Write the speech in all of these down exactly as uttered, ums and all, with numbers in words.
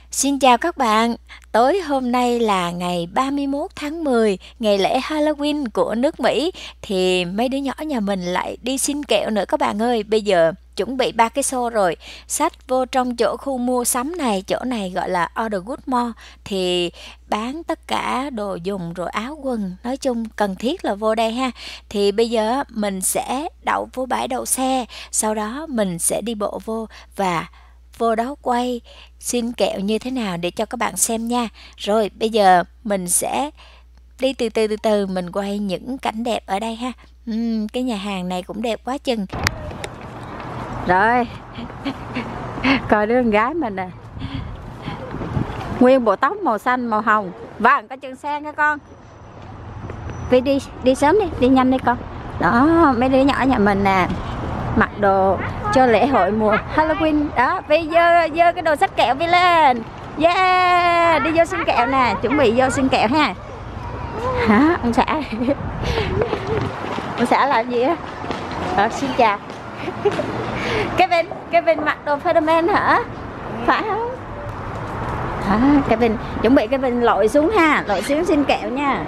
Xin chào các bạn, tối hôm nay là ngày ba mươi mốt tháng mười, ngày lễ Halloween của nước Mỹ. Thì mấy đứa nhỏ nhà mình lại đi xin kẹo nữa các bạn ơi. Bây giờ chuẩn bị ba cái xô rồi, xách vô trong chỗ khu mua sắm này. Chỗ này gọi là Order Good Mall, thì bán tất cả đồ dùng rồi áo quần, nói chung cần thiết là vô đây ha. Thì bây giờ mình sẽ đậu vô bãi đậu xe, sau đó mình sẽ đi bộ vô và vô đó quay xin kẹo như thế nào để cho các bạn xem nha. Rồi bây giờ mình sẽ đi từ từ từ từ mình quay những cảnh đẹp ở đây ha. uhm, Cái nhà hàng này cũng đẹp quá chừng. Rồi coi đứa con gái mình nè, nguyên bộ tóc màu xanh màu hồng. Vâng, có chân sen các con. Vi đi đi sớm đi, đi nhanh đi con. Đó, mấy đứa nhỏ nhà mình nè, mặc đồ cho lễ hội mùa Halloween đó. Vi dơ dơ cái đồ xách kẹo Vi lên. Yeah, đi vô xin kẹo nè, chuẩn bị vô xin kẹo ha. Hả ông xã? Ông xã làm gì á? Ờ, xin chào. Kevin, Kevin mặc đồ Spiderman hả? Phải không? À, Kevin chuẩn bị Kevin lội xuống ha, lội xuống xin kẹo nha.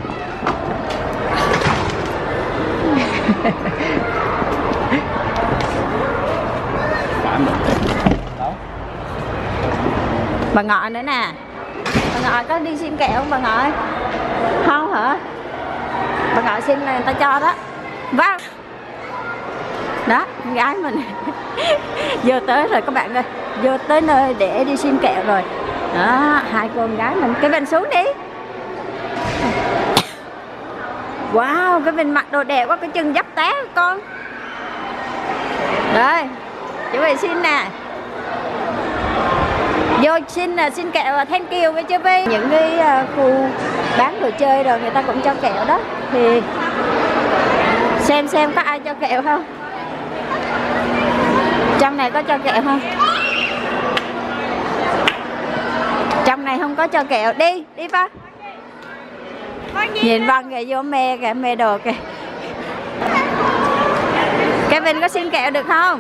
Bà Ngọ nữa nè. Bà Ngọ có đi xin kẹo không bà Ngọ? Không hả? Bà Ngọ xin là người ta cho đó. Vâng. Đó, con gái mình vô tới rồi các bạn ơi. Vô tới nơi để đi xin kẹo rồi. Đó, hai con gái mình. Cái Vinh xuống đi. Wow, cái Vinh mặc đồ đẹp quá, cái chân dấp té con. Rồi, chuẩn bị xin nè. Vô xin là xin kẹo, thank you với chứ Vi. Những cái uh, khu bán đồ chơi rồi người ta cũng cho kẹo đó. Thì xem xem có ai cho kẹo không. Trong này có cho kẹo không? Trong này không có cho kẹo. Đi, đi Vân. Nhìn Vân kìa, vô mê kìa, mê đồ kìa. Kevin có xin kẹo được không?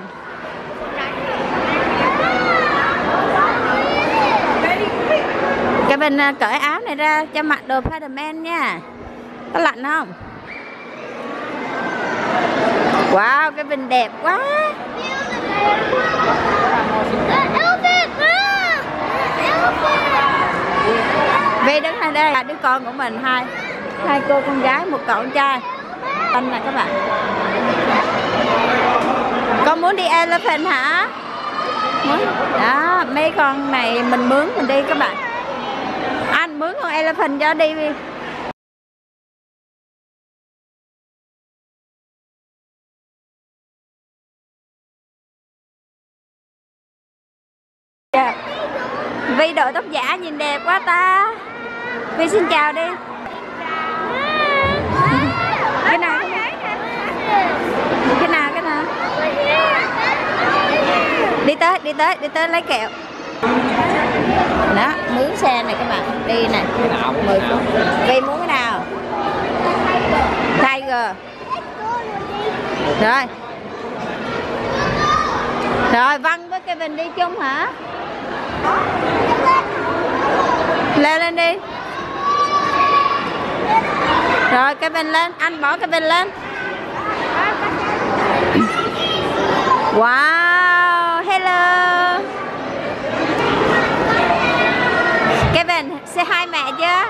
Kevin cởi áo này ra cho mặc đồ Spiderman nha. Có lạnh không? Wow, Kevin đẹp quá. Vi đứng này đây là đứa con của mình, hai hai cô con gái, một cậu con trai. Tên là các bạn. Con muốn đi elephant hả? Muốn. Đó, mấy con này mình mướn mình đi các bạn. Anh mướn con elephant cho đi Vi. Yeah. Vi đội tóc giả nhìn đẹp quá ta. Vi xin chào đi. Cái nào? Cái nào? Cái nào? Đi tới, đi tới, đi tới lấy kẹo. Đó, mướn xe này các bạn. Đi nè. mười phút. Vi muốn cái nào? Tiger. Rồi. Rồi, Văn với Kevin đi chung hả? Leo lên đi. Rồi Kevin lên, anh bỏ Kevin lên. Wow, hello. Kevin, say hi mẹ chưa?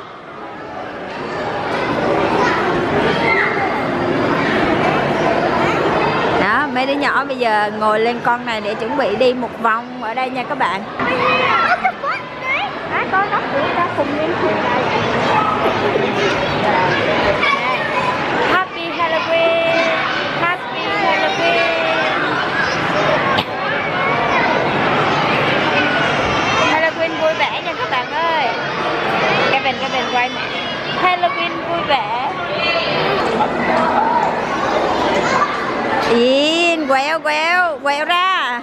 Đó, mấy đứa nhỏ bây giờ ngồi lên con này để chuẩn bị đi một vòng ở đây nha các bạn. À, con đó ta cùng lên Happy Halloween. Happy Halloween. Halloween vui vẻ nha các bạn ơi. Kevin, Kevin quay nè. Halloween vui vẻ. Yên, quẹo quẹo, quẹo ra.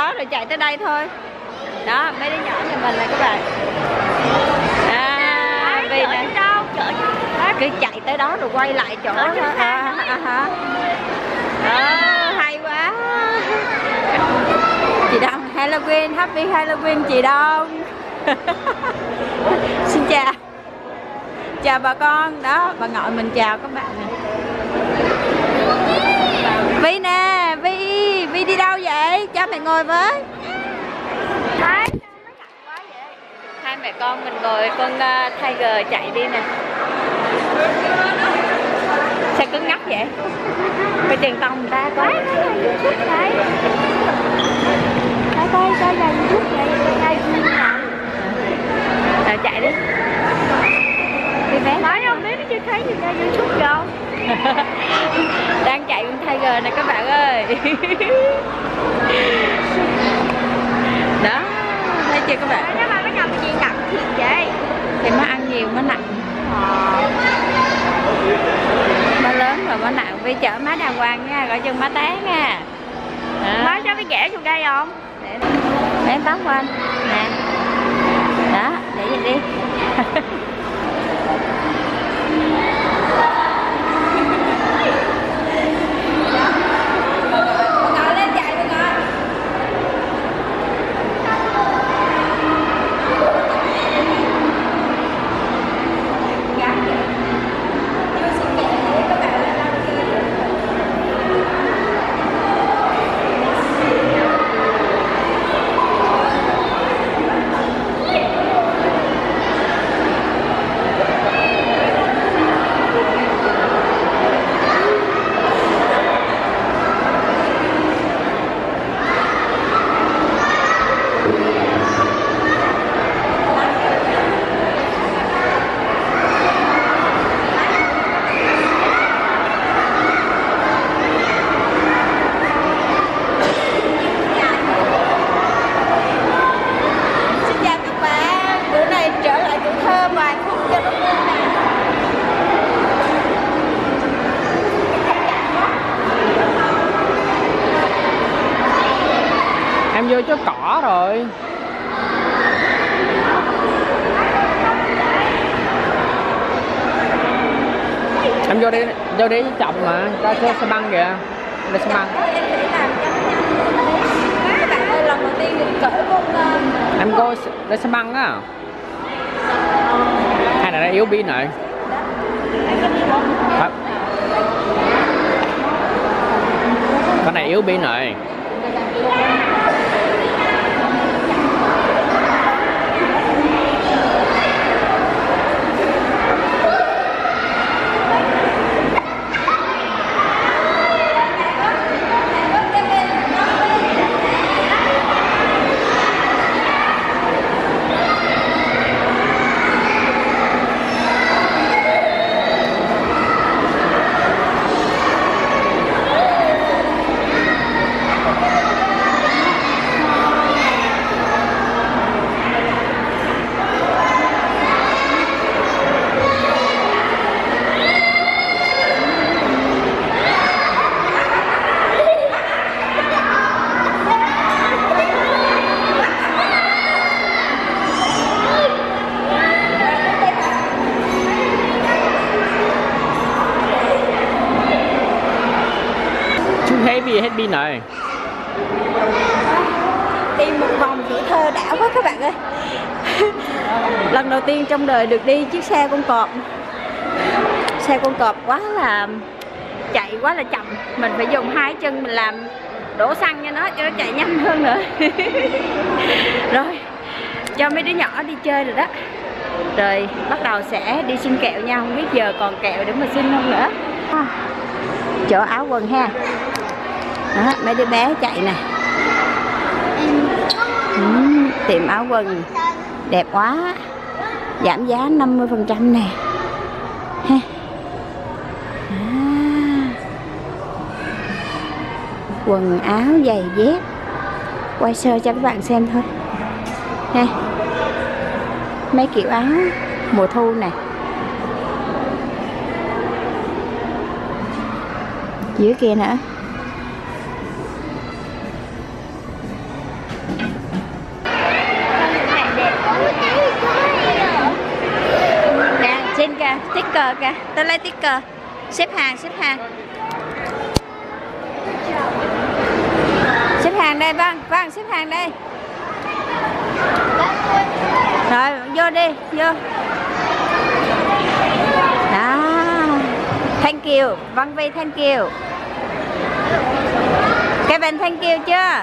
đó rồi chạy tới đây thôi. Đó, mấy đứa nhỏ nhà mình là các bạn. À, vì nè, cứ chạy tới đó rồi quay lại chỗ đó. À, à, à, à, hay quá. Chị Đông, Halloween, Happy Halloween chị Đông. Xin chào. Chào bà con. Đó, bà ngoại mình chào các bạn nè. Vi nè, Vi, Vi đi đâu vậy? Cho mẹ ngồi với. Đấy, hai mẹ con mình ngồi con uh, Tiger chạy đi nè. Sao cứng ngắc vậy? Phải truyền tông người ta coi. Đấy. Coi coi coi là chút vậy, coi như nào. Rồi chạy đi. Đi bé. Nói không biết nó chưa thấy gì ra YouTube đâu. Đang chạy con Tiger nè các bạn ơi. Đó, thấy chưa các bạn? Nếu mà cái nhầm gì nặng thiệt vậy. Thì má ăn nhiều má nặng. Má lớn rồi má nặng. Vì chở má đàng hoàng nha, gọi chân má té nha. Má cho cái ghẻ vô đây không? Để bém tóc qua anh. Nè. Đó, để vậy đi. Em vô chỗ cỏ rồi. Em vô đi, vô đi chậm mà, ra xe xe băng kìa. Đây xe băng. Lần đầu tiên mình cởi con. Em coi đây xe băng á. Hay là đây yếu pin này. Con này yếu pin rồi. Hết pin này. Đi một vòng tuổi thơ đã quá các bạn ơi. Lần đầu tiên trong đời được đi chiếc xe con cọp. Xe con cọp quá là chạy quá là chậm. Mình phải dùng hai chân mình làm đổ xăng cho nó cho nó chạy nhanh hơn nữa. Rồi cho mấy đứa nhỏ đi chơi rồi đó. Rồi bắt đầu sẽ đi xin kẹo nha. Không biết giờ còn kẹo để mà xin không nữa. Chỗ áo quần ha. Đó, mấy đứa bé chạy nè. Ừ, tiệm áo quần đẹp quá, giảm giá năm mươi phần trăm nè. Ha. À, quần áo giày dép, quay sơ cho các bạn xem thôi ha. Mấy kiểu áo mùa thu nè. Dưới kia nữa. sticker kìa, tôi lấy sticker. Xếp hàng, xếp hàng. Xếp hàng đây, vâng, vâng, xếp hàng đây. Rồi, vô đi, vô. Đó. Thank you, Văn Vi thank you. Kevin thank you chưa?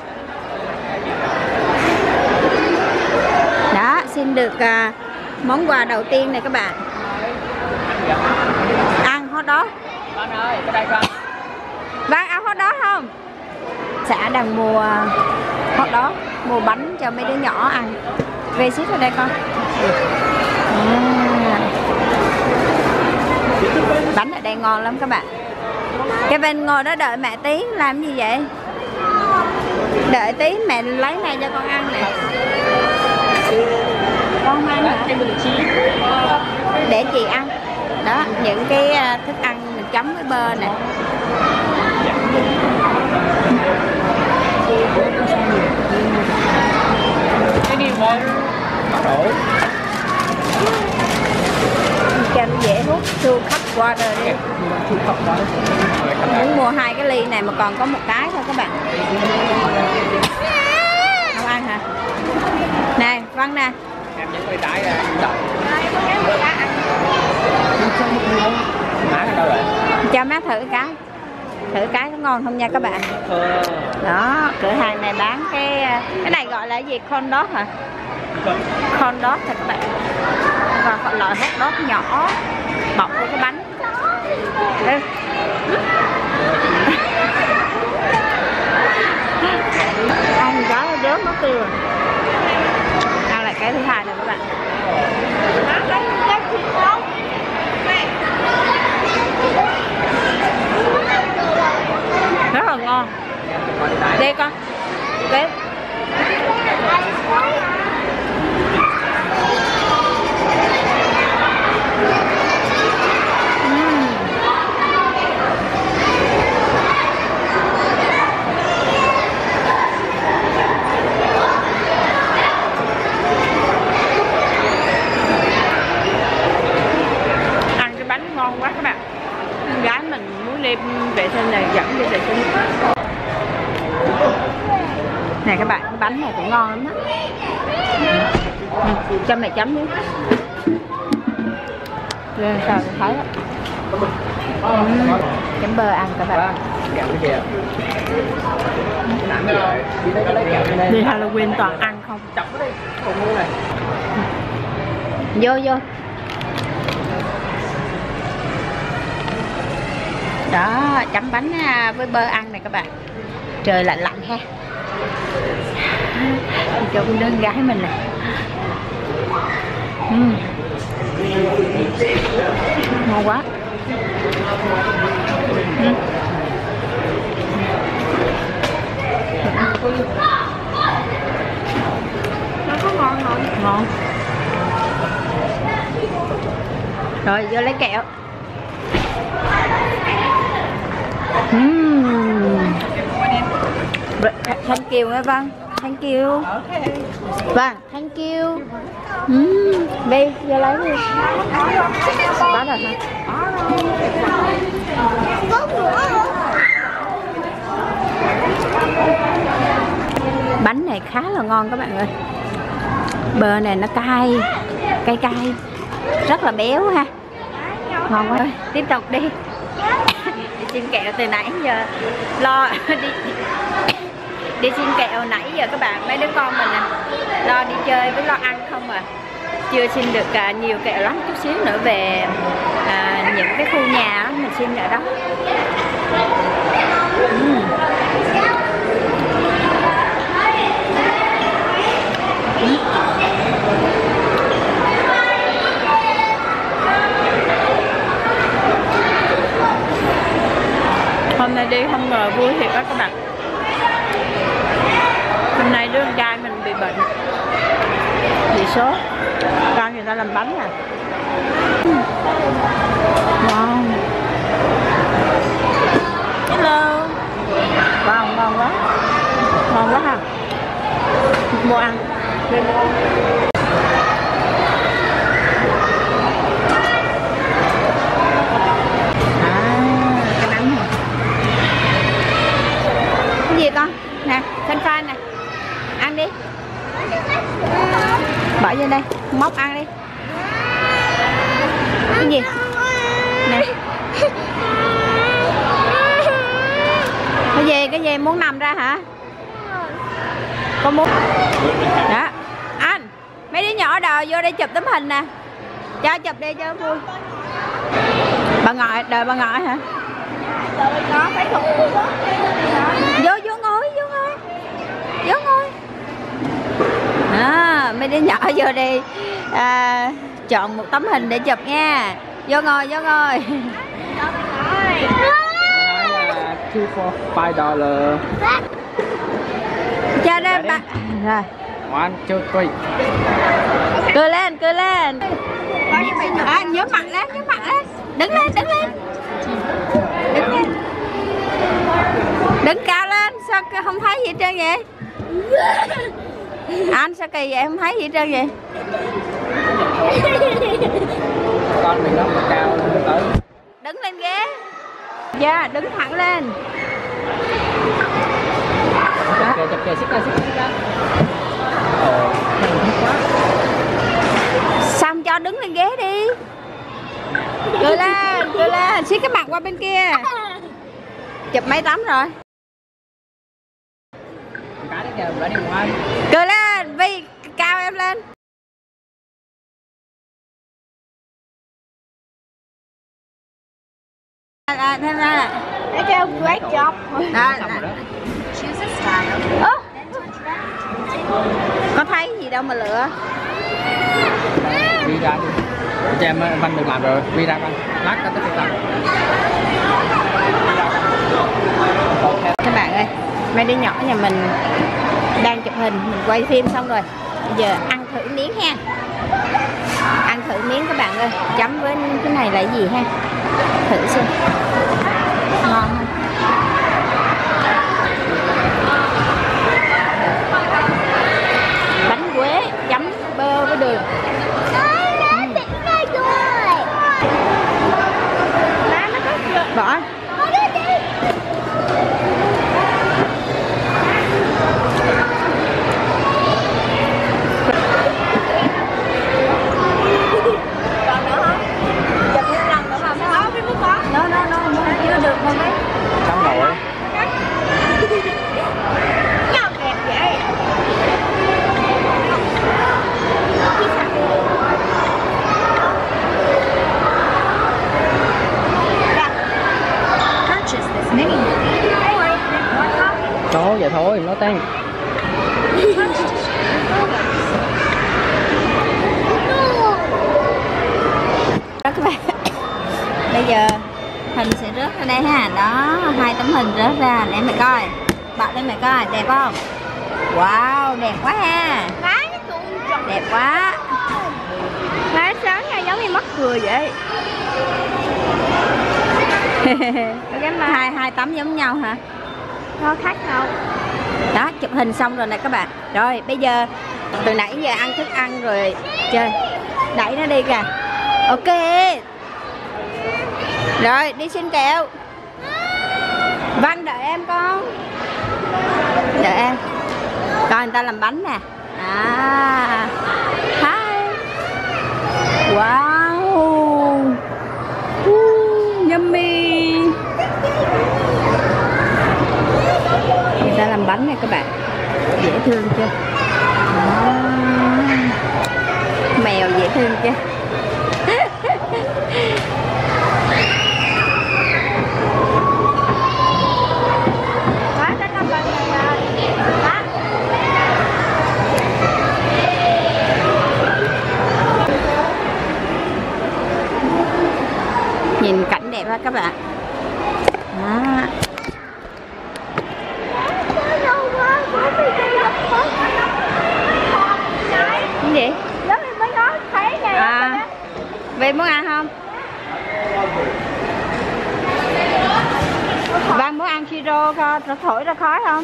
Đó, xin được uh, món quà đầu tiên này các bạn. Ăn hot dog. Con ơi, cái đây con. Vâng, ăn hot dog không? Xã đang mua hot dog, mua bánh cho mấy đứa nhỏ ăn. Về xích vào đây con. À. Bánh ở đây ngon lắm các bạn. Kevin ngồi đó đợi mẹ tí, làm gì vậy? Đợi tí mẹ lấy này cho con ăn nè. Con không ăn hả? Để chị ăn. Đó, những cái thức ăn mình chấm với bơ nè. Cái đi món đổ. Cho nó dễ hút, chu khắp qua rồi đi. Muốn mua hai cái ly này mà còn có một cái thôi các bạn. Không ăn hả? Nè, Văn nè. Em những cái trái ra đậu. Má ở đâu rồi? Cho má thử cái. Thử cái có ngon không nha các bạn. Đó, cửa hàng này bán cái cái này gọi là gì? Corn dog hả? Corn dog thật các bạn. Và loại hot dog nhỏ bọc với cái bánh. Đây. Ăn cái đớm mất tiêu rồi. Ăn lại cái thứ hai này các bạn. Rất là ngon. Đây con. Đây. Ngon quá các bạn. Gái mình muốn đi vệ sinh này dẫn đi vệ sinh. Này các bạn, cái bánh này cũng ngon lắm đó. Ừ, cho mẹ chấm nữa. Lên sao tôi thấy đó. Ừ, chấm bơ ăn các bạn. Đi Halloween toàn ăn không? Chọc nó đi, cùng mua này. Vô vô. Đó, chấm bánh với bơ ăn này các bạn. Trời lạnh lạnh ha. Cho con đơn gái mình nè. uhm. Ngon quá. uhm. Nó có ngon không? Ngon. Rồi vô lấy kẹo. Uhm. Thank you nghe Văn. Thank you. Vâng, thank you. uhm. Đi, vô lấy đi. Có rồi hả? Bánh này khá là ngon các bạn ơi. Bơ này nó cay, cay cay, rất là béo ha. Ngon quá. Tiếp tục đi. Đi xin kẹo từ nãy giờ lo đi đi xin kẹo nãy giờ các bạn, mấy đứa con mình nè lo đi chơi với lo ăn không à, chưa xin được à, nhiều kẹo lắm. Chút xíu nữa về à, những cái khu nhà đó, mình xin ở đó. uhm. Hôm nay đi không ngờ vui thiệt đó các bạn. Hôm nay đứa con trai mình bị bệnh, bị sốt, con người ta làm bánh à. Ngon. Hello. Wow, ngon quá. Ngon quá ha. Mua ăn. Đi mua. cái gì, muốn nằm ra hả? Con muốn. Đó. Anh, mấy đứa nhỏ đòi vô đây chụp tấm hình nè. Cho chụp đi cho vui. Bà ngoại, đợi bà ngoại hả? Vô vô ngồi, vô ngồi. Vô ngồi. À, mấy đứa nhỏ vô đi à, chọn một tấm hình để chụp nha. Vô ngồi, vô ngồi. two for five dollar. Cho đây bạn. Rồi. One, two, three. Cười lên, cười lên. À, nhớ mặt lên, nhớ mặt lên. Đứng lên, đứng lên. Đứng lên. Đứng cao lên, sao không thấy gì hết trơn vậy? Anh sao kỳ vậy, không thấy gì hết trơn vậy? Con mình nó cao tới. Đứng lên ghế. Dạ, yeah, đứng thẳng lên. Chụp kìa, chụp kìa, xích ra, xích ra. Ồ, quá. Xong cho đứng lên ghế đi. Cười lên, cười lên, xích cái mặt qua bên kia. Chụp mấy tấm rồi? Cái đấy kìa, ready one. Cười lên, Vi, cao em lên. À, thêm ra. Để cho great job. Đó, đó. Ơ, có thấy gì đâu mà lựa. Vi ra đi. Cho em Văn được làm rồi, Vi ra Văn. Lát có tới việc làm. Các bạn ơi, mấy đứa nhỏ nhà mình đang chụp hình, mình quay phim xong rồi. Bây giờ ăn thử miếng ha. Ăn thử miếng các bạn ơi. Chấm với cái này là gì ha? Thử xem. Ngon không? Bánh quế chấm bơ với đường. Bỏ. Nó nó nó chưa được không đấy. Xong rồi. Nhau đẹp vậy. Đó, vậy thôi, nó tan. Đó các bạn. Bây giờ hình sẽ rớt ra đây ha. Đó, hai tấm hình rớt ra để mẹ coi. Bật lên mẹ coi, đẹp không? Wow, đẹp quá ha. Đẹp quá. Má sáng nha, giống như mắc cười vậy. hai hai tấm giống nhau hả? Nó khác nhau. Đó, chụp hình xong rồi nè các bạn. Rồi bây giờ từ nãy giờ ăn thức ăn rồi chơi. Đẩy nó đi kìa. Ok. Rồi đi xin kẹo. Văn đợi em con. Đợi em. Coi người ta làm bánh nè. À. Hi. Wow. Uh, yummy. Người ta làm bánh nè các bạn. Dễ thương chưa? À. Mèo dễ thương chưa? Nhìn cảnh đẹp quá các bạn. Đó. Cái gì? Lớp em mới nói thấy này. À, về muốn ăn không? Văn muốn ăn siro không? Rồi thổi ra khói không?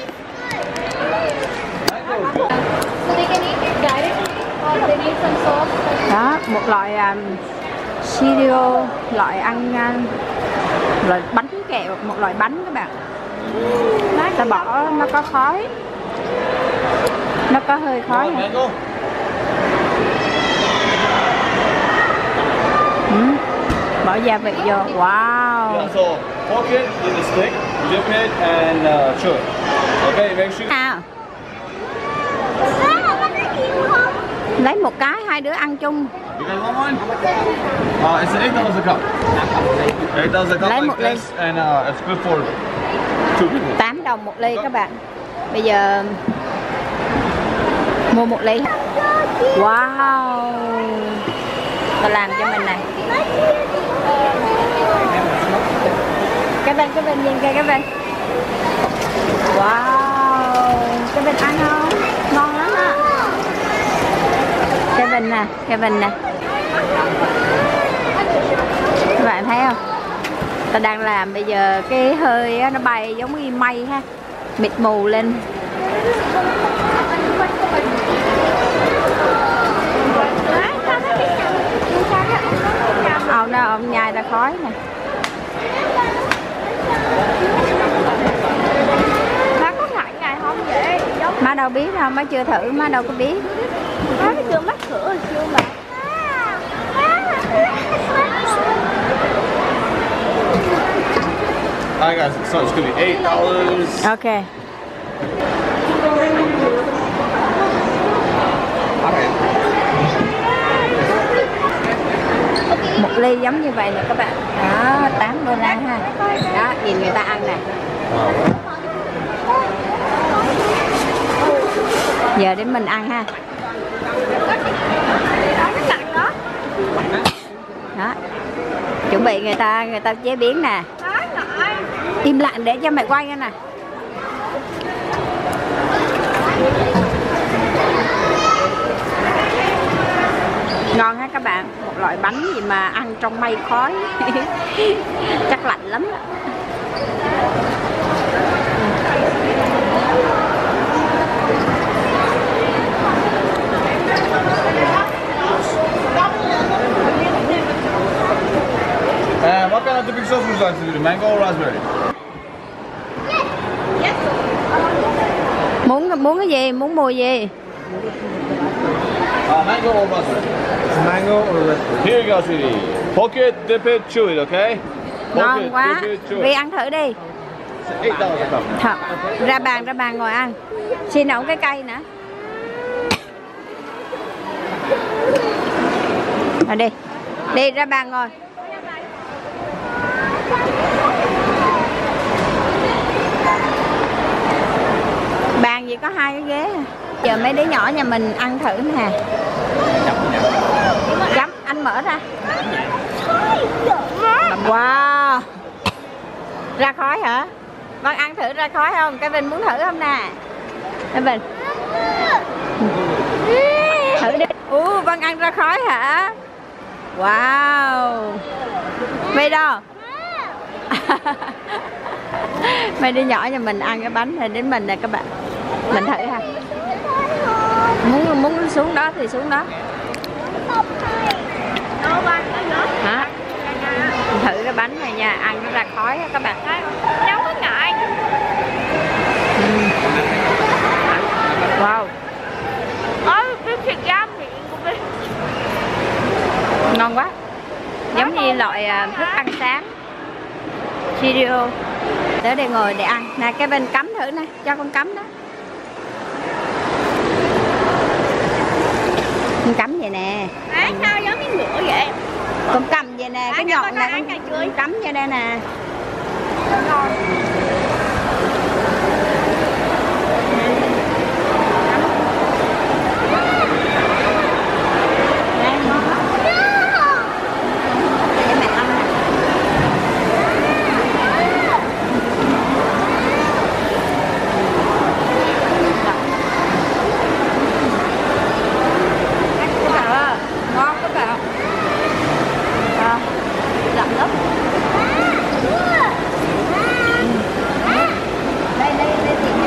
Đó, một loại um, siro, loại ăn um, loại bánh kẹo, một loại bánh các bạn. Ta bỏ nó có khói, nó có hơi khói. Ừ. Bỏ gia vị vô. Wow. Yeah, so fork it in the stick, dip it and uh, chew it. Okay, make sure. À. Lấy một cái hai đứa ăn chung. You guys want one? Uh, it's eight dollars a cup. Eight dollars a cup Lấy like một ly. this, and uh, it's good for two people. tám đồng một ly các bạn. Bây giờ mua một ly. Wow. Tôi làm cho mình này. Cái bên cái bên nhìn kia cái bên. Wow. Cái bên ăn không? Ngon lắm á. Cái bên nè, cái bên nè. Các bạn thấy không? Ta đang làm bây giờ cái hơi á, nó bay giống như mây ha, mịt mù lên. Ông đó ông nhai ra khói nè. Má có ngại ngại không vậy? Má đâu biết đâu, má chưa thử, má đâu có biết. Má cái chưa mắc cửa rồi chưa mà. Alright guys, so it's gonna be eight dollars. Ok. Một ly giống như vậy nè các bạn. Đó, tám đô la ha. Đó, nhìn người ta ăn nè. Giờ đến mình ăn ha. Đó. Chuẩn bị người ta người ta chế biến nè. Im lặng để cho mày quay nè. Ngon ha các bạn. Một loại bánh gì mà ăn trong mây khói. Chắc lạnh lắm đó. And what kind of dipping sauce would you like to do? Mango or raspberry? Muốn muốn cái gì? Muốn mùi gì? Uh, mango or raspberry? Mango or raspberry? Here you go, sweetie. Poke it, dip it, chew it, okay? Poke Ngon it, quá. dip it, chew Vi it. ăn thử đi. It's eight dollars a cup. Thật. Ra bàn ra bàn ngồi ăn. Xin ổng cái cây nữa. Rồi đi. Đi ra bàn ngồi. Bàn gì có hai cái ghế. Giờ mấy đứa nhỏ nhà mình ăn thử nè. Chấm, anh mở ra. Wow. Ra khói hả? Vân ăn thử ra khói không? Cái Vinh muốn thử không nè? Cái Vinh thử đi. Ủa, Vân ăn ra khói hả? Wow. Vậy đâu? Mấy đứa nhỏ nhà mình ăn cái bánh này đến mình nè các bạn. Mình thử ha. Muốn muốn xuống đó thì xuống đó. Hả? Mình thử cái bánh này nha, ăn nó ra khói các bạn. Cháu có ngại. Wow. Ôi, cái thịt gam miệng của mình. Ngon quá. Giống như loại uh, thức ăn sáng. Cereal. Tới đây ngồi để ăn. Nè cái bên cắm thử nè, cho con cắm đó. Con cắm vậy nè. Á, sao giống như ngựa vậy? Con cầm vậy nè, cái À, cho nhọn con nè, ăn con, cà chua. con cắm vô đây nè. Ngon các bạn. À, lạnh lắm. Đây đây đây thì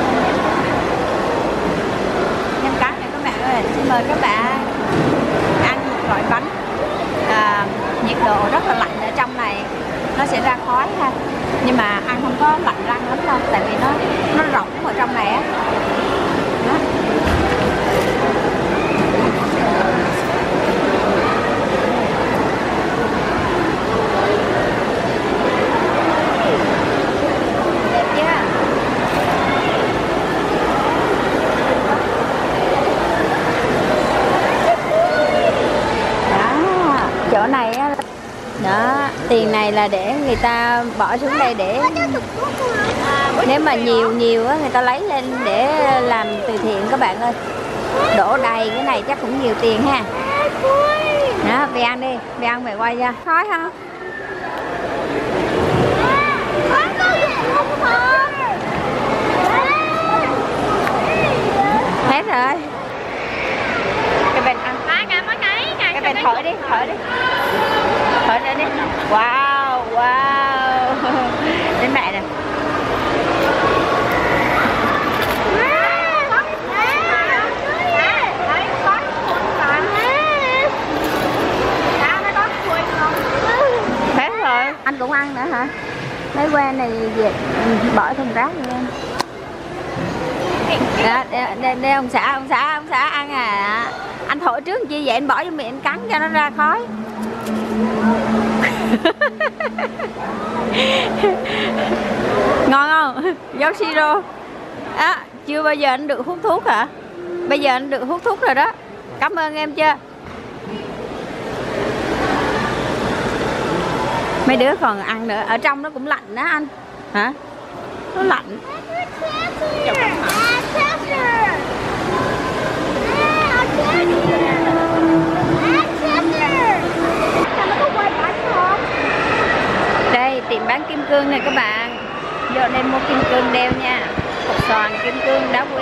nem cá này các bạn ơi. Xin mời các bạn ăn một loại bánh à, nhiệt độ rất là lạnh ở trong này, nó sẽ ra khói ha, nhưng mà ăn không có lạnh răng lắm đâu, tại vì nó nó rỗng ở trong này á. Đó. này là để người ta bỏ xuống đây để nếu mà nhiều nhiều á người ta lấy lên để làm từ thiện các bạn ơi. Đổ đầy cái này chắc cũng nhiều tiền ha. Đó, về ăn đi, về ăn về quay ra. Khói không? Hết rồi. Cái bên ăn. Cái bên thổi đi, thổi đi. Thổi nữa đi. Wow, wow. Đến mẹ nè. Hết rồi. Anh cũng ăn nữa hả? Lấy que này về bỏ thùng rác nha em. Đó, đây, đây, đây ông xã, ông xã, ông xã ăn à. Anh thổi trước chi vậy, anh bỏ vô miệng anh cắn cho nó ra khói. Ngon không? Giống siro. Đó, chưa bao giờ anh được hút thuốc hả? Bây giờ anh được hút thuốc rồi đó. Cảm ơn em chưa? Mấy đứa còn ăn nữa. Ở trong nó cũng lạnh đó anh. Hả? Nó lạnh. Đây tiệm bán kim cương này các bạn. Vô đây mua kim cương đeo nha. Hộp xoàn kim cương đá quý.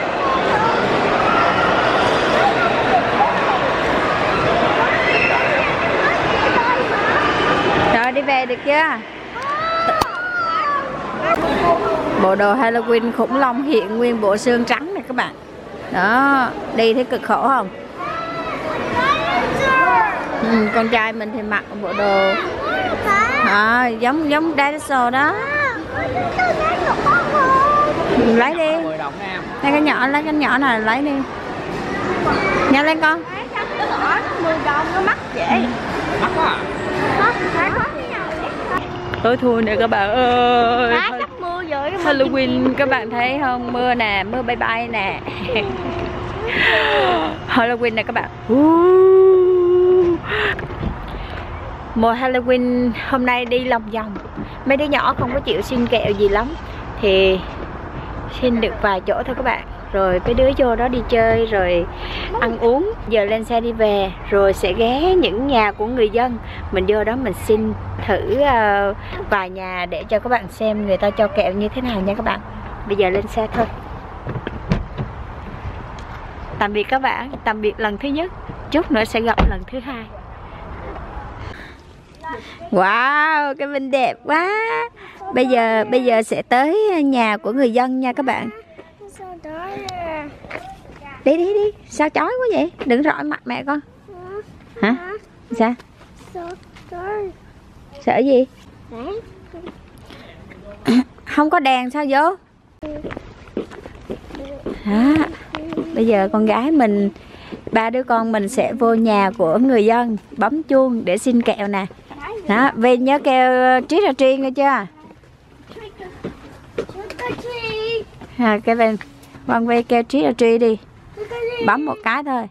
Rồi đi về được chưa? Bộ đồ Halloween khủng long hiện nguyên bộ xương trắng này các bạn. Đó, đi thấy cực khổ không? Ừ, con trai mình thì mặc bộ đồ à, giống giống dinosaur đó. Lấy đi. Lấy cái nhỏ, lấy cái nhỏ này lấy đi. Nhanh lên con. mười đồng nó mắc vậy. Mắc quá à? Tối thui nè các bạn ơi. Má sắp mưa rồi. Halloween các bạn thấy không? Mưa nè, mưa bay bay nè. Halloween nè các bạn. Mùa Halloween hôm nay đi lòng vòng. Mấy đứa nhỏ không có chịu xin kẹo gì lắm thì xin được vài chỗ thôi các bạn. Rồi mấy đứa vô đó đi chơi rồi ăn uống. Giờ lên xe đi về rồi sẽ ghé những nhà của người dân. Mình vô đó mình xin thử uh, vài nhà để cho các bạn xem người ta cho kẹo như thế nào nha các bạn. Bây giờ lên xe thôi. Tạm biệt các bạn. Tạm biệt lần thứ nhất. Chút nữa sẽ gặp lần thứ hai. Wow, cái bên đẹp quá. Bây giờ bây giờ sẽ tới nhà của người dân nha các bạn. Đi đi đi. Sao chói quá vậy? Đừng rọi mặt mẹ con. Hả? Sao? Sợ gì? Không có đèn sao vô? Đó. Bây giờ con gái mình, ba đứa con mình sẽ vô nhà của người dân bấm chuông để xin kẹo nè. Đó, về nhớ kêu trick or treat nghe chưa? À, cái bên Văn về kêu trick or treat đi. Bấm một cái thôi.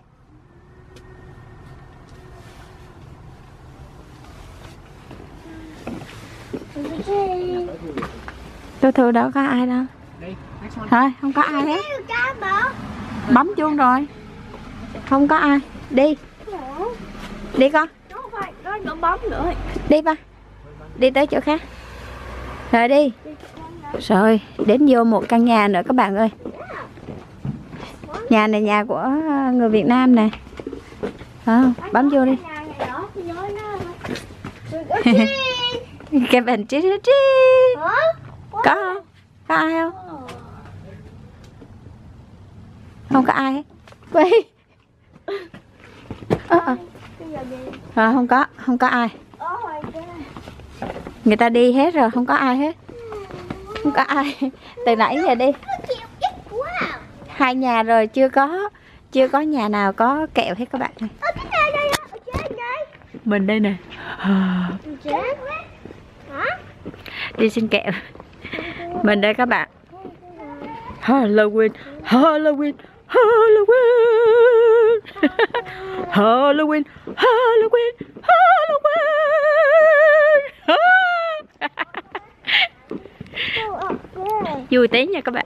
Tôi thường đâu có ai đâu. Thôi, không có ai hết. Bấm chuông rồi. Không có ai. Đi. Đi con. Đi ba. Đi tới chỗ khác. Rồi đi. Rồi, đến vô một căn nhà nữa các bạn ơi. Nhà này nhà của người Việt Nam nè. À, bấm vô đi. Cái bình trí trí. Có không? Có ai không? Không có ai hết. Quay. À, à. À, không có, không có ai. Người ta đi hết rồi, không có ai hết. Không có ai. Từ nãy giờ đi. Hai nhà rồi chưa có chưa có nhà nào có kẹo hết các bạn ơi. Mình đây nè. Đi xin kẹo. Mình đây các bạn. Halloween, Halloween, Halloween. Halloween, Halloween, Halloween. Vui tí nha các bạn.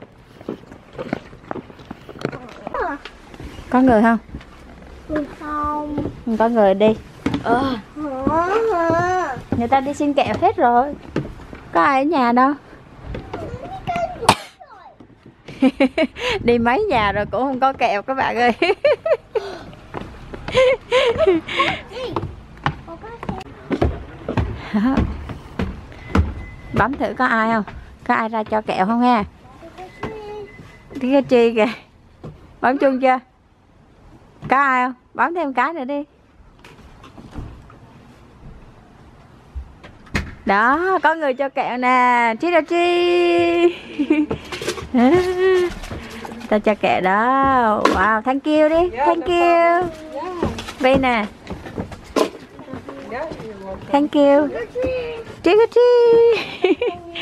Có người không? Không. Không có người đi. Ờ. Người ta đi xin kẹo hết rồi. Có ai ở nhà đâu. Đi mấy nhà rồi cũng không có kẹo các bạn ơi. Bấm thử có ai không? Có ai ra cho kẹo không ha? Cái chi kìa. Bấm chung chưa? Có ai không? Bấm thêm cái nữa đi. Đó, có người cho kẹo nè. Chi đâu chi. Ta cho kẹo đó. Wow, thank you đi. Thank you. Đây nè. Thank you. Trick or treat.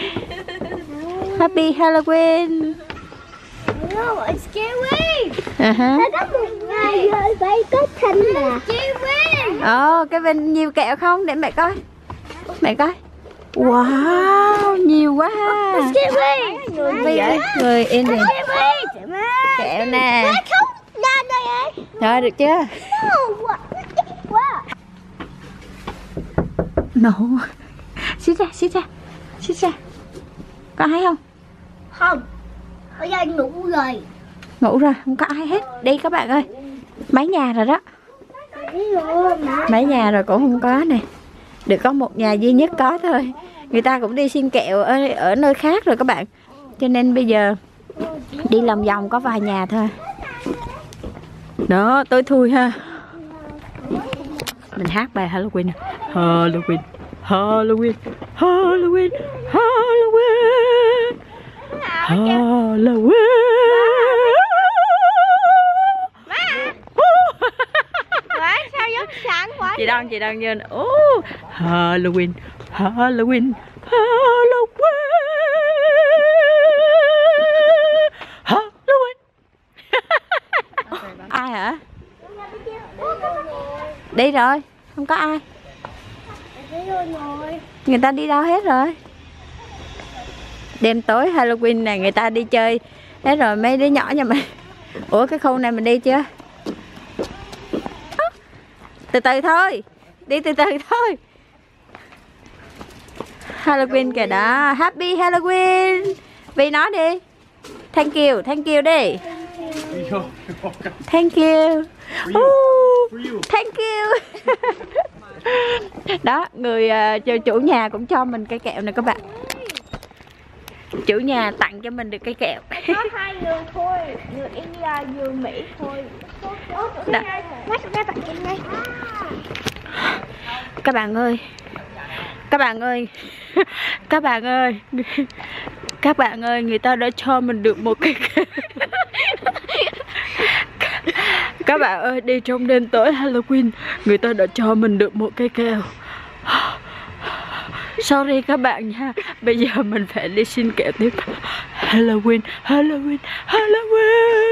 Happy Halloween. No, it's kiwi. Uh-huh. Nó có một ngày rồi vậy có thịnh là kiwi. Ồ, cái bên nhiều kẹo không? Để mẹ coi. Mẹ coi. Wow, nhiều quá ha. It's kiwi. Người, người in nè. Kiwi. Kẹo nè. Nó không ra đây ấy. Rồi, được chưa? No, what? Wow. Nổ. Xích ra, xích ra. Xích ra. Có ai không? Không. Ở đây ngủ rồi. Ngủ rồi, không có ai hết. Đi các bạn ơi. Mấy nhà rồi đó. Mấy nhà rồi cũng không có nè. Được có một nhà duy nhất có thôi. Người ta cũng đi xin kẹo ở, ở nơi khác rồi các bạn. Cho nên bây giờ đi lòng vòng có vài nhà thôi. Đó, tối thui ha. Mình hát bài Halloween. Halloween, Halloween, Halloween, Halloween, Halloween. Má, sao giống sáng quá? Chị Đông, chị Đông nhìn. Oh, Halloween, Halloween, Halloween, Halloween. Ai hả? Đi rồi, không có ai. Người ta đi đâu hết rồi? Đêm tối Halloween này người ta đi chơi hết rồi mấy đứa nhỏ nhà mình. Ủa cái khu này mình đi chưa? Từ từ thôi. Đi từ từ thôi. Halloween kìa đó. Happy Halloween. Vì nói đi. Thank you, thank you đi. Thank you. Ooh, thank you. Đó, người uh, chủ nhà cũng cho mình cây kẹo này các bạn. Chủ nhà tặng cho mình được cây kẹo. Có hai người thôi, người India, người Mỹ thôi. Đó. Nó tặng cho ngay. Các bạn ơi. Các bạn ơi. Các bạn ơi. Các bạn ơi, người ta đã cho mình được một cây kẹo. Các bạn ơi, đi trong đêm tối Halloween, người ta đã cho mình được một cây kẹo. Sorry các bạn nha. Bây giờ mình phải đi xin kẹo tiếp. Halloween, Halloween, Halloween.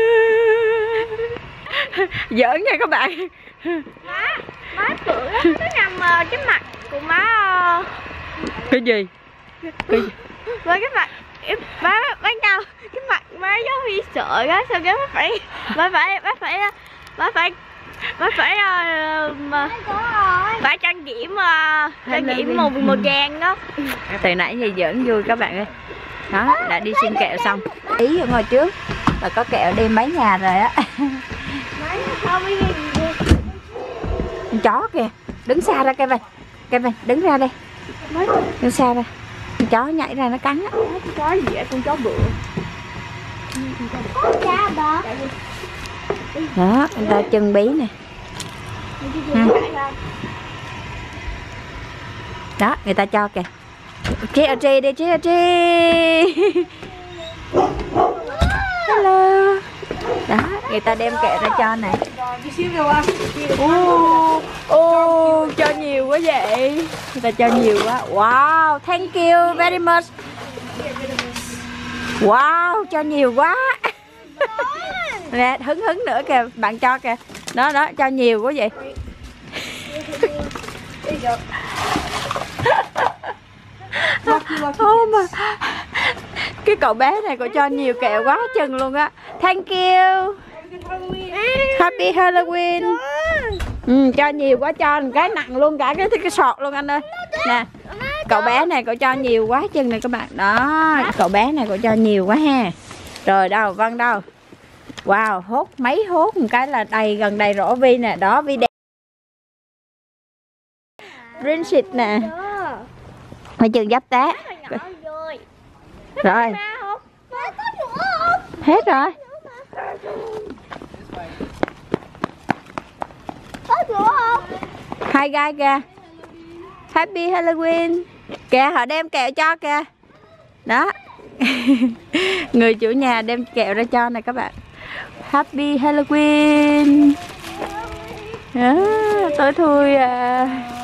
Giỡn nha các bạn. Má, má cười lắm, nó nằm uh, cái mặt của má. Uh... Cái gì? Cái gì? Với cái mặt má bắt đầu cái mặt má giống như sợ á, sao cái má phải má phải má phải má phải má phải uh, mà phải trang điểm uh, trang điểm màu màu vàng đó. Từ nãy giờ giỡn vui các bạn ơi. Đó, đã đi xin kẹo xong. Ý ở ngồi trước là có kẹo đi mấy nhà rồi á. Chó kìa, đứng xa ra Kevin. Kevin, đứng ra đây. Đứng xa ra. Con chó nhảy ra nó cắn á. Con chó gì vậy? Con chó bự. Con chó bự. Đó, người ta chân bí nè. Ha. Đó, người ta cho kìa. Trick or treat đi, trick or treat. Hello. Đó, người ta đem kẹo ra cho này. Ô, ô, cho nhiều quá vậy. Người ta cho nhiều quá. Wow, thank you very much. Wow, cho nhiều quá. Nè, hứng hứng nữa kìa, bạn cho kìa. Đó, đó, cho nhiều quá vậy. Ô mà cái Cậu bé này có cho nhiều kẹo quá chừng luôn á. Thank you. Happy Halloween. Ừ, cho nhiều quá, cho một cái nặng luôn cả cái cái sọt luôn anh ơi. Nè, cậu bé này cậu cho nhiều quá chừng này các bạn. Đó, cậu bé này cậu cho nhiều quá ha. Rồi đâu, Vân đâu. Wow, hốt mấy hốt một cái là đầy, gần đầy rổ Vi nè. Đó, Vi đẹp. Princess nè. Mấy chừng giáp tá. Rồi. Hết rồi. Hai gai kìa. Happy Halloween. Kìa, họ đem kẹo cho kìa. Đó. Người chủ nhà đem kẹo ra cho này các bạn. Happy Halloween. Đó, tôi thui à.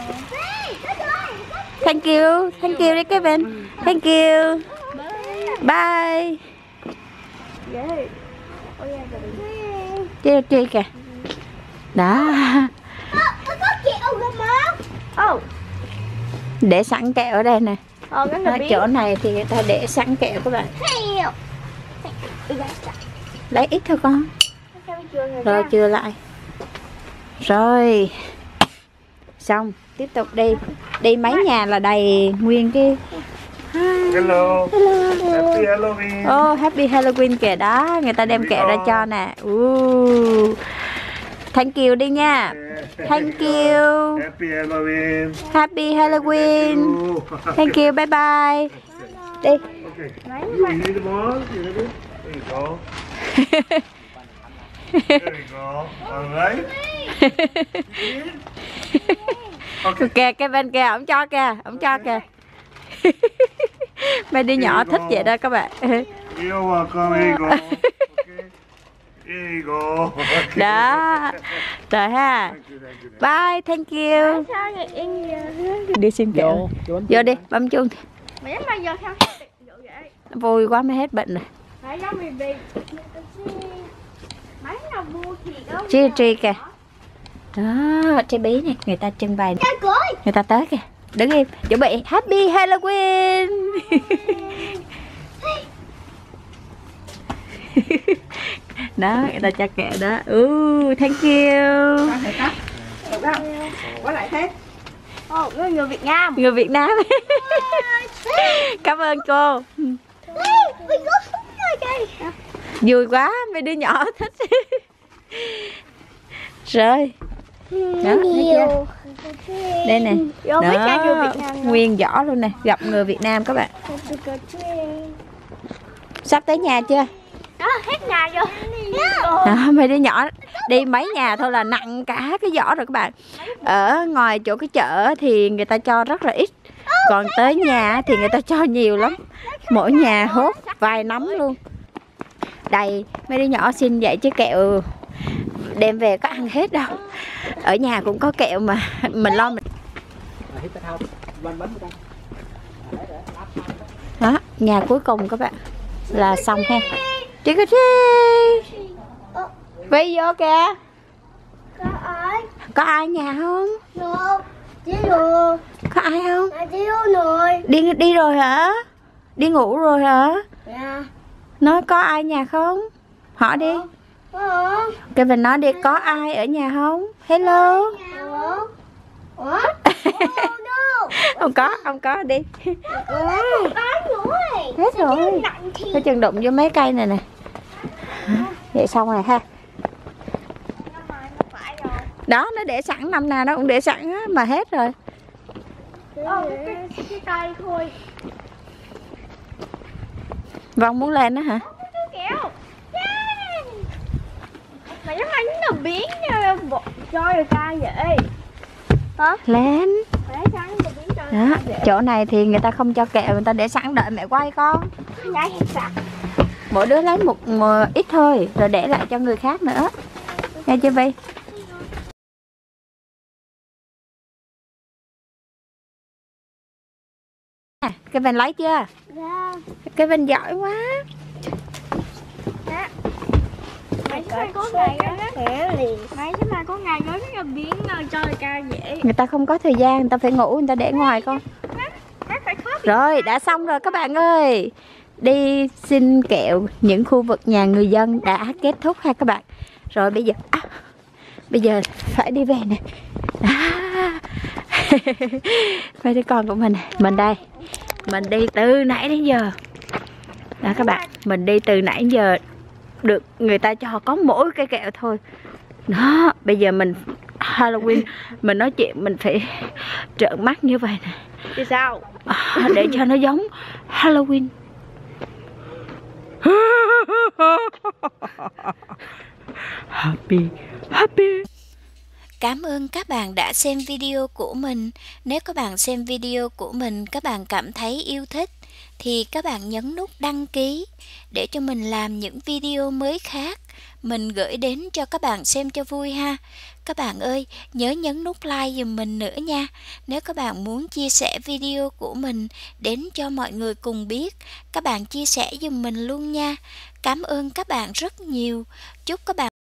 Thank you. Thank you đi Kevin. Thank you. Bye. Chơi chơi kìa. Đó. Để sẵn kẹo ở đây nè. Ở chỗ này thì người ta để sẵn kẹo các bạn. Lấy ít thôi con. Rồi chừa lại. Rồi. Xong, tiếp tục đi. Đi mấy nhà là đầy nguyên cái. Hello. Hello. Happy Halloween. Oh, Happy Halloween kìa đó, người ta đem kẹo ra cho nè. Uh. Thank you đi nha. Thank you. Happy Halloween. Happy Halloween. Thank you, bye bye. Đi. Okay. You need the ball? You need it? There you go. There you go. All right. Okay. Kìa, cái bên kia, ổng cho kìa, ổng cho kìa. Mấy đứa nhỏ thích vậy đó các bạn. You're welcome. Here you go. Okay. Here you go. Okay. Đó. Rồi ha. Bye, thank you. Đi xin kẹo. Vô, vô đi, bấm chuông. Vui quá mới hết bệnh rồi. Chi tri kìa. Đó, trái bí này, người ta trưng bày. Người ta tới kìa. Đứng im, chuẩn bị Happy Halloween. Đó, người ta cho kẹo đó. Uh, thank you. Có lại thế. Ồ, người Việt Nam. Người Việt Nam. Cảm ơn cô. Vui quá, mấy đứa nhỏ thích. Rồi. Đó, thấy chưa? Đây nè. Đó, nguyên giỏ luôn nè, gặp người Việt Nam các bạn. Sắp tới nhà chưa? Đó, hết nhà rồi. Đó, mấy đứa nhỏ đi mấy nhà thôi là nặng cả cái giỏ rồi các bạn. Ở ngoài chỗ cái chợ thì người ta cho rất là ít, còn tới nhà thì người ta cho nhiều lắm. Mỗi nhà hốt vài nắm luôn. Đầy, mấy đứa nhỏ xin vậy chứ kẹo đem về có ăn hết đâu. Ở nhà cũng có kẹo mà mình lo mình. Đó, nhà cuối cùng các bạn là xong ha. Trick or treat. Vây vô kìa. Có ai? Có ai nhà không? Được. Đi rồi. Có ai không? Đi rồi. Đi đi rồi hả? Đi ngủ rồi hả? Dạ. Nói có ai nhà không? Hỏi đi. Có. Cái mình nói đi, có ai ở nhà không? Hello. Ủa? Ủa? Không có, không có đi. Ủa? Hết rồi. Cái chân đụng vô mấy cây này nè. Vậy xong rồi ha. Đó, nó để sẵn, năm nào nó cũng để sẵn á, mà hết rồi. Cái cây thôi. Vong muốn lên đó hả? Kéo. Mà giống như nó biến bột trôi rồi ca vậy. Hả? Lên. Để sẵn rồi biến trôi. Đó, chỗ này thì người ta không cho kẹo, người ta để sẵn đợi mẹ quay con. Đấy, sẵn. Mỗi đứa lấy một, một ít thôi, rồi để lại cho người khác nữa. Nghe chưa Vi? Cái Vinh lấy chưa? Dạ. Cái Vinh giỏi quá. Dạ. Mày sẽ có ngày đó. Mày sẽ là có ngày đó cái biến cho người ca dễ. Người ta không có thời gian, người ta phải ngủ, người ta để ngoài con. Rồi, đã xong rồi các bạn ơi. đi xin kẹo những khu vực nhà người dân đã kết thúc ha các bạn. Rồi bây giờ à, bây giờ phải đi về nè. À, mấy đứa con của mình, mình đây, mình đi từ nãy đến giờ. Đó các bạn, mình đi từ nãy đến giờ được người ta cho có mỗi cái kẹo thôi. Đó, bây giờ mình Halloween mình nói chuyện mình phải trợn mắt như vậy nè. Thì sao? À, để cho nó giống Halloween. Happy, happy. Cảm ơn các bạn đã xem video của mình. Nếu các bạn xem video của mình các bạn cảm thấy yêu thích thì các bạn nhấn nút đăng ký để cho mình làm những video mới khác mình gửi đến cho các bạn xem cho vui ha. Các bạn ơi, nhớ nhấn nút like giùm mình nữa nha. Nếu các bạn muốn chia sẻ video của mình đến cho mọi người cùng biết, các bạn chia sẻ giùm mình luôn nha. Cảm ơn các bạn rất nhiều. Chúc các bạn